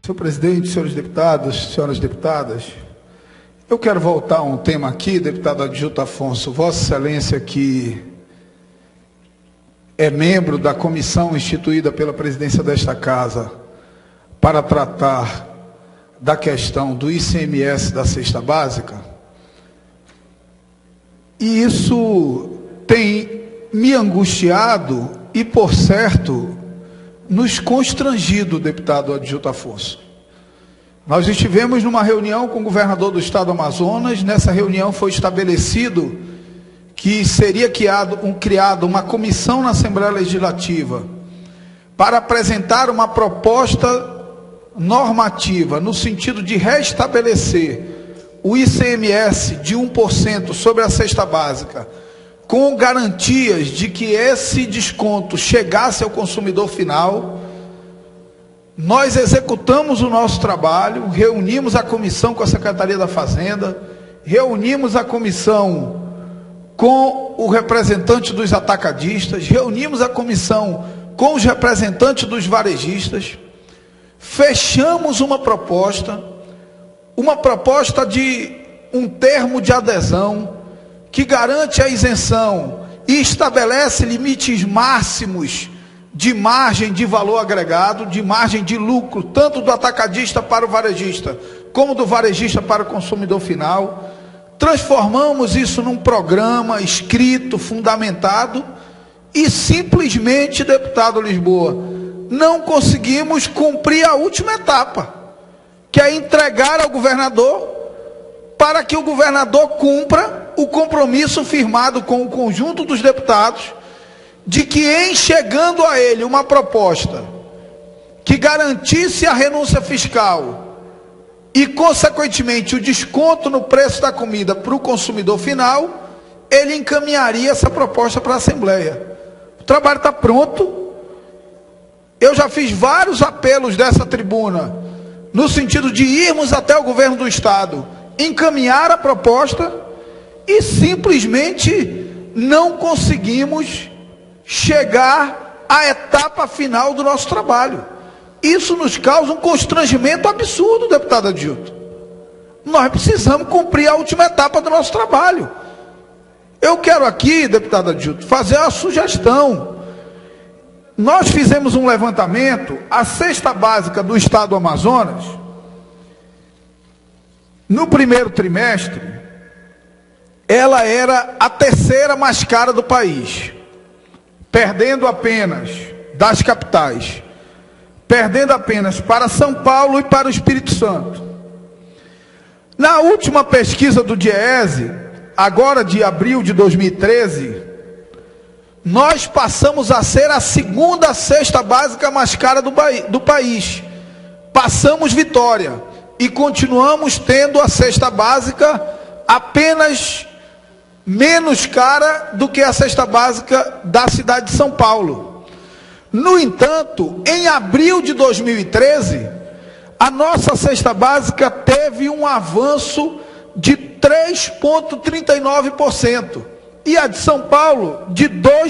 Senhor presidente, senhores deputados, senhoras deputadas, eu quero voltar a um tema aqui, deputado Adilto Afonso. Vossa Excelência, que é membro da comissão instituída pela presidência desta Casa para tratar da questão do ICMS da cesta básica, e isso tem me angustiado e, por certo, nos constrangido, deputado Adilto Afonso. Nós estivemos numa reunião com o governador do estado do Amazonas. Nessa reunião foi estabelecido que seria criada uma comissão na Assembleia Legislativa para apresentar uma proposta normativa no sentido de restabelecer o ICMS de 1% sobre a cesta básica, com garantias de que esse desconto chegasse ao consumidor final. Nós executamos o nosso trabalho, reunimos a comissão com a Secretaria da Fazenda, reunimos a comissão com o representante dos atacadistas, reunimos a comissão com os representantes dos varejistas, fechamos uma proposta de um termo de adesão que garante a isenção e estabelece limites máximos de margem de valor agregado, de margem de lucro, tanto do atacadista para o varejista, como do varejista para o consumidor final. Transformamos isso num programa escrito, fundamentado, e simplesmente, deputado Lisboa, não conseguimos cumprir a última etapa, que é entregar ao governador, para que o governador cumpra o compromisso firmado com o conjunto dos deputados, de que, em chegando a ele uma proposta que garantisse a renúncia fiscal e, consequentemente, o desconto no preço da comida para o consumidor final, ele encaminharia essa proposta para a Assembleia. O trabalho está pronto. Eu já fiz vários apelos dessa tribuna, no sentido de irmos até o governo do Estado, encaminhar a proposta, e simplesmente não conseguimos chegar à etapa final do nosso trabalho. Isso nos causa um constrangimento absurdo, deputado Adilto. Nós precisamos cumprir a última etapa do nosso trabalho. Eu quero aqui, deputado Adilto, fazer uma sugestão. Nós fizemos um levantamento, a cesta básica do estado do Amazonas, no primeiro trimestre, ela era a terceira mais cara do país, perdendo apenas das capitais, perdendo apenas para São Paulo e para o Espírito Santo. Na última pesquisa do DIEESE, agora de abril de 2013, nós passamos a ser a segunda cesta básica mais cara do país. Passamos Vitória e continuamos tendo a cesta básica apenas menos cara do que a cesta básica da cidade de São Paulo. No entanto, em abril de 2013, a nossa cesta básica teve um avanço de 3,39%. E a de São Paulo, de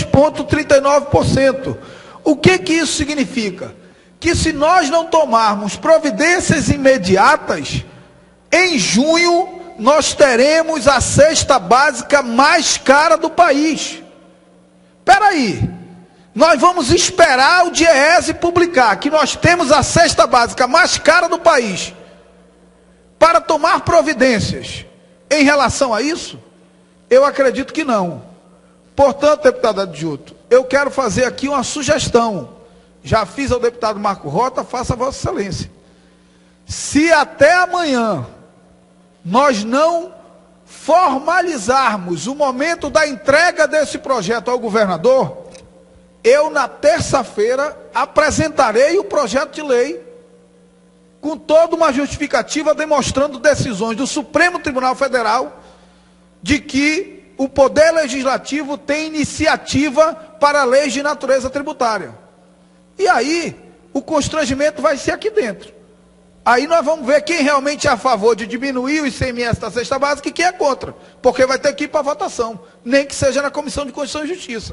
2,39%. O que isso significa? Que se nós não tomarmos providências imediatas, em junho nós teremos a cesta básica mais cara do país. Espera aí, nós vamos esperar o DIEESE publicar que nós temos a cesta básica mais cara do país para tomar providências em relação a isso? Eu acredito que não. Portanto, deputado Adilto, eu quero fazer aqui uma sugestão. Já fiz ao deputado Marco Rota, faça a Vossa Excelência. Se até amanhã nós não formalizarmos o momento da entrega desse projeto ao governador, eu, na terça-feira, apresentarei o projeto de lei com toda uma justificativa demonstrando decisões do Supremo Tribunal Federal de que o Poder Legislativo tem iniciativa para leis de natureza tributária. E aí, o constrangimento vai ser aqui dentro. Aí nós vamos ver quem realmente é a favor de diminuir o ICMS da cesta básica e quem é contra. Porque vai ter que ir para votação, nem que seja na Comissão de Constituição e Justiça.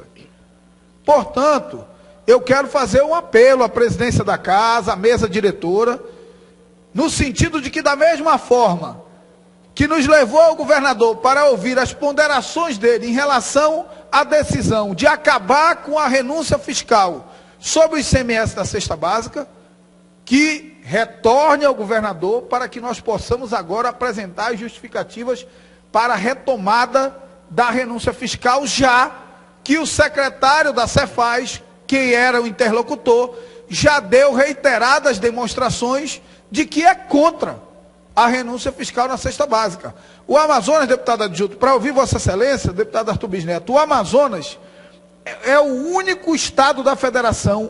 Portanto, eu quero fazer um apelo à presidência da Casa, à mesa diretora, no sentido de que, da mesma forma que nos levou ao governador para ouvir as ponderações dele em relação à decisão de acabar com a renúncia fiscal sobre o ICMS da cesta básica, que retorne ao governador para que nós possamos agora apresentar as justificativas para a retomada da renúncia fiscal, já que o secretário da Cefaz, que era o interlocutor, já deu reiteradas demonstrações de que é contra a renúncia fiscal na cesta básica. O Amazonas, deputado adjunto, para ouvir Vossa Excelência, deputado Arthur Bisneto, o Amazonas é o único estado da federação,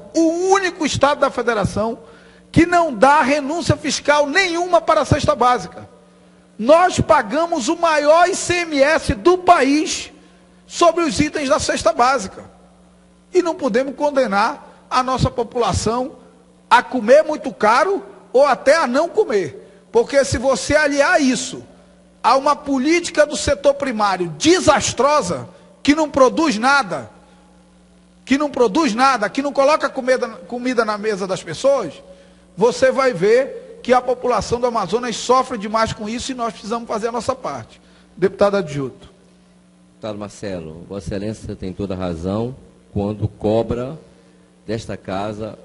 que não dá renúncia fiscal nenhuma para a cesta básica. Nós pagamos o maior ICMS do país sobre os itens da cesta básica. E não podemos condenar a nossa população a comer muito caro ou até a não comer. Porque se você aliar isso a uma política do setor primário desastrosa, que não produz nada, que não coloca comida na mesa das pessoas, você vai ver que a população do Amazonas sofre demais com isso e nós precisamos fazer a nossa parte. Deputado adjunto. Deputado Marcelo, Vossa Excelência tem toda a razão quando cobra desta casa,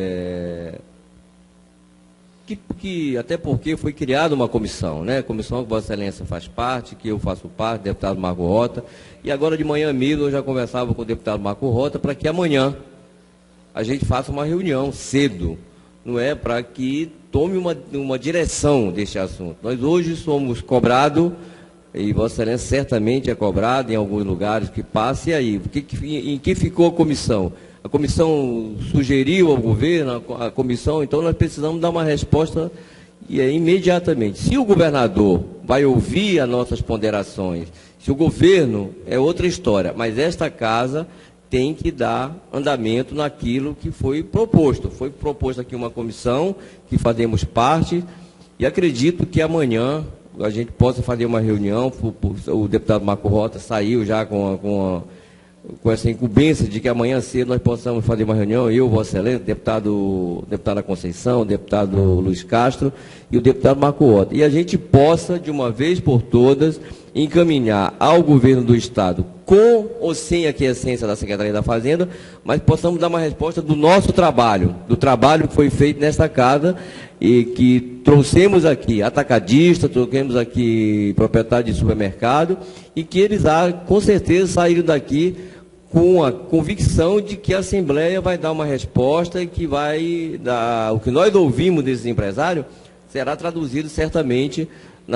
até porque foi criada uma comissão, né? Comissão que Vossa Excelência faz parte, que eu faço parte, deputado Marco Rota, e agora de manhã mesmo eu já conversava com o deputado Marco Rota para que amanhã a gente faça uma reunião cedo, não é? Para que tome uma direção deste assunto. Nós hoje somos cobrados, e Vossa Excelência certamente é cobrado em alguns lugares que passe, e aí? Em que ficou a comissão? A comissão sugeriu ao governo, a comissão, então nós precisamos dar uma resposta imediatamente. Se o governador vai ouvir as nossas ponderações, se o governo, é outra história, mas esta casa tem que dar andamento naquilo que foi proposto. Foi proposta aqui uma comissão, que fazemos parte, e acredito que amanhã a gente possa fazer uma reunião. O deputado Marco Rota saiu já com essa incumbência de que amanhã cedo nós possamos fazer uma reunião, eu, Vossa Excelência, deputada Conceição, o deputado Luiz Castro e o deputado Marco Rota. E a gente possa, de uma vez por todas, encaminhar ao governo do Estado, com ou sem a aquiescência da Secretaria da Fazenda, mas possamos dar uma resposta do nosso trabalho, do trabalho que foi feito nesta casa e que trouxemos aqui atacadistas, trouxemos aqui proprietários de supermercado e que eles, com certeza, saíram daqui com a convicção de que a Assembleia vai dar uma resposta e que vai dar, o que nós ouvimos desses empresários será traduzido certamente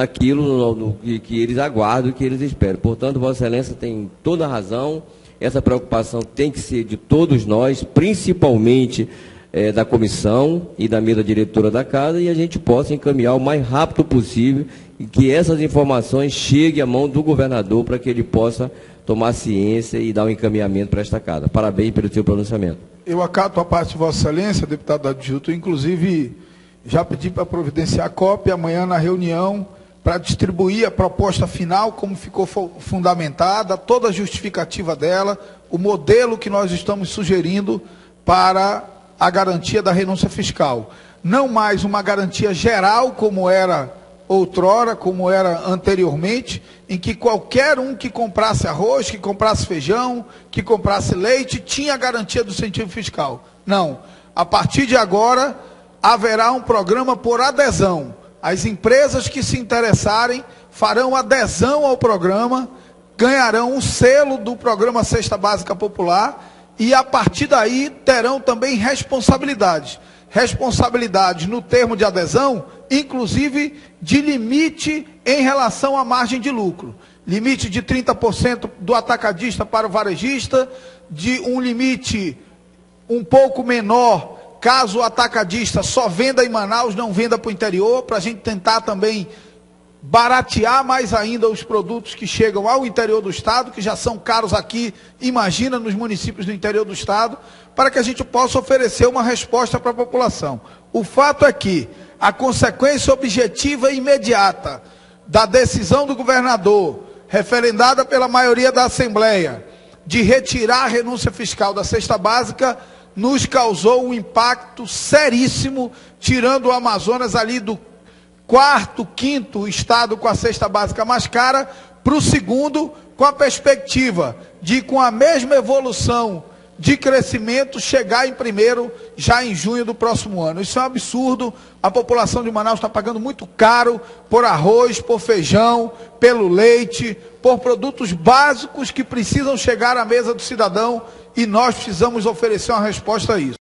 naquilo que eles aguardam e que eles esperam. Portanto, Vossa Excelência tem toda a razão, essa preocupação tem que ser de todos nós, principalmente da comissão e da mesa diretora da casa, e a gente possa encaminhar o mais rápido possível e que essas informações cheguem à mão do governador para que ele possa tomar ciência e dar um encaminhamento para esta casa. Parabéns pelo seu pronunciamento. Eu acato a parte de Vossa Excelência, deputado adjunto, inclusive já pedi para providenciar a cópia amanhã na reunião, para distribuir a proposta final, como ficou fundamentada, toda a justificativa dela, o modelo que nós estamos sugerindo para a garantia da renúncia fiscal. Não mais uma garantia geral, como era outrora, como era anteriormente, em que qualquer um que comprasse arroz, que comprasse feijão, que comprasse leite, tinha a garantia do incentivo fiscal. Não. A partir de agora, haverá um programa por adesão. As empresas que se interessarem farão adesão ao programa, ganharão um selo do programa Cesta Básica Popular e, a partir daí, terão também responsabilidades. Responsabilidades no termo de adesão, inclusive de limite em relação à margem de lucro. Limite de 30% do atacadista para o varejista, de um limite um pouco menor, caso o atacadista só venda em Manaus, não venda para o interior, para a gente tentar também baratear mais ainda os produtos que chegam ao interior do Estado, que já são caros aqui, imagina, nos municípios do interior do Estado, para que a gente possa oferecer uma resposta para a população. O fato é que a consequência objetiva e imediata da decisão do governador, referendada pela maioria da Assembleia, de retirar a renúncia fiscal da cesta básica, nos causou um impacto seríssimo, tirando o Amazonas ali quarto, quinto estado com a cesta básica mais cara, para o segundo, com a perspectiva de, com a mesma evolução de crescimento, chegar em primeiro já em junho do próximo ano. Isso é um absurdo. A população de Manaus está pagando muito caro por arroz, por feijão, pelo leite, por produtos básicos que precisam chegar à mesa do cidadão, e nós precisamos oferecer uma resposta a isso.